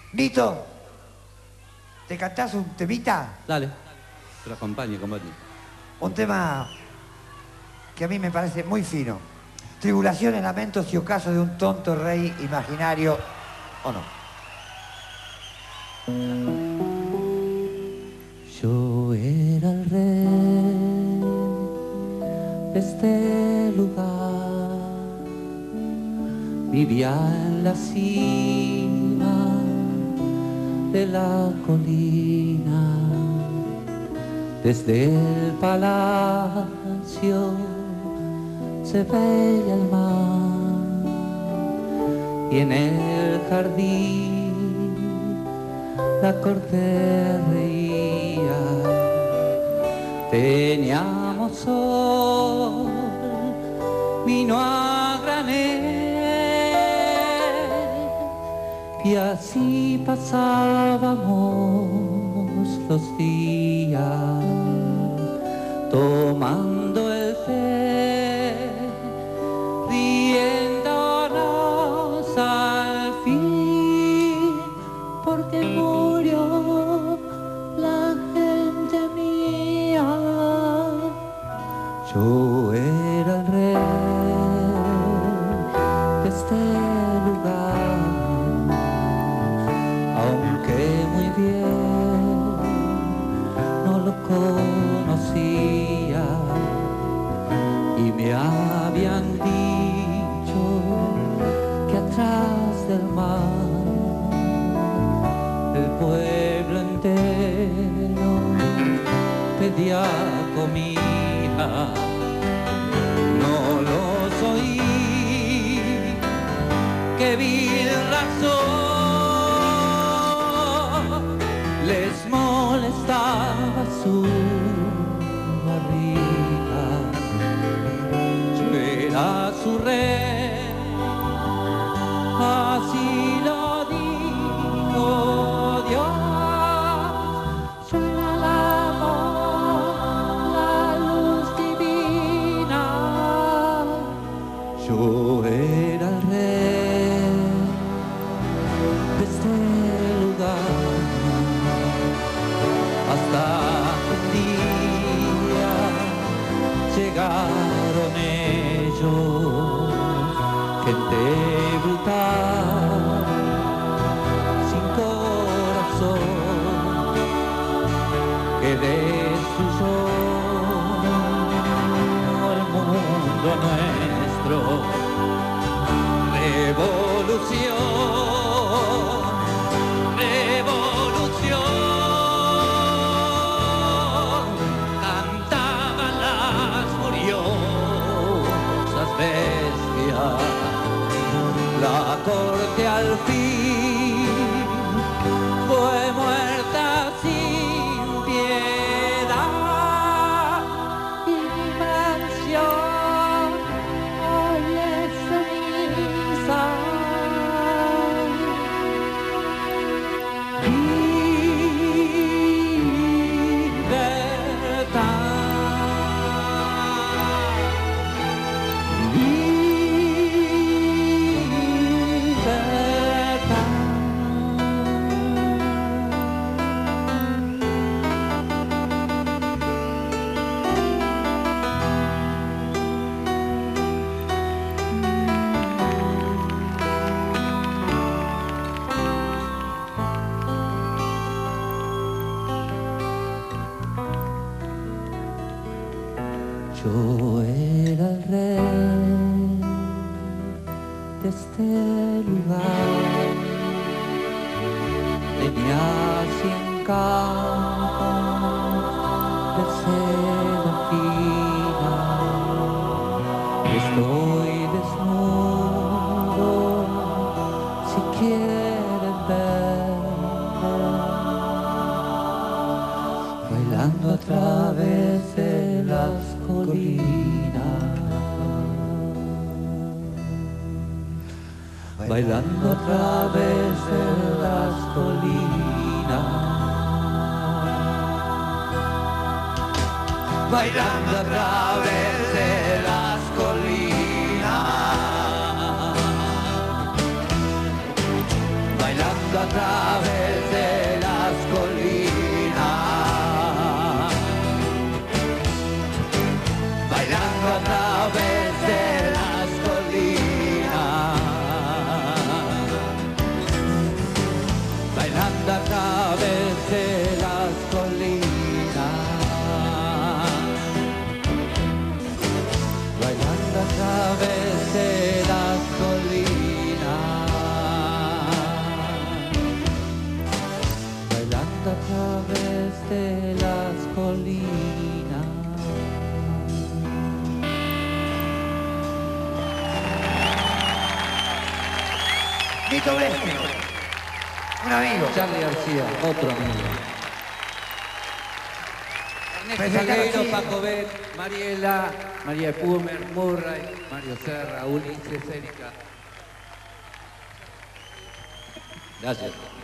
Lito, ¿te cantás un temita? Dale, te lo acompaño, compañero. Un tema que a mí me parece muy fino. Tribulaciones, lamentos y ocaso de un tonto rey imaginario, ¿o no? Yo era el rey de este lugar, vivía en la cima de la colina, desde el palacio se veía el mar y en el jardín la corte reía. Teníamos sol, vino a granel y así pasábamos los días tomando el té, riéndonos al fin, porque murió la gente mía. Yo era el rey de este lugar, aunque muy bien no lo conocía, y me habían dicho que atrás del mar el pueblo entero pedía comida. No los oí, que vil razón les molestaba su barriga. Yo era su rey, así lo dijo Dios. Yo era el amor, la luz divina. Yo era el rey de este lugar, hasta que un día llegaron ellos, gente brutal, sin corazón, que destruyó el mundo nuestro. Revolución, revolución, cantaban las furiosas bestias. La corte al fin fue muerta sin piedad, y mi mansión hoy es ceniza. Yo era el rey de este lugar, tenía 100 campos de seda fina. Estoy desnudo, si quieren ver, bailando a través de las colinas, bailando a través de las colinas, bailando a través de las colinas, bailando a través de las colinas, bailando a través de las colinas, bailando a través de las colinas, bailando a través de las colinas, bailando a través de las colinas. Nito Blesky, un amigo. Charlie García, otro amigo. Ernesto Presentalo, Salgueiro, sí. Paco Bet, Mariela, María Pumer, Murray, Mario Serra, Ulises, Erika. Gracias.